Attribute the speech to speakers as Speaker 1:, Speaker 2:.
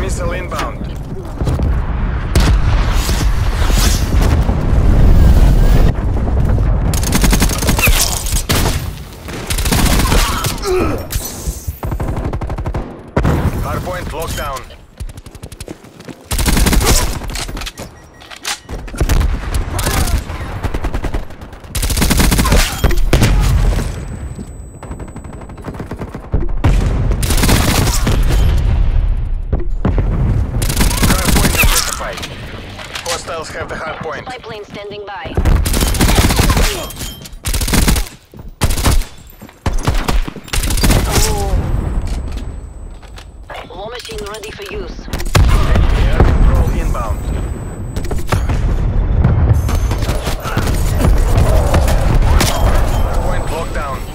Speaker 1: Missile inbound. Hardpoint locked down. Hostiles have the hard point.
Speaker 2: Spy plane standing by. War machine ready for use.
Speaker 1: Enemy air control inbound. Hard point locked down.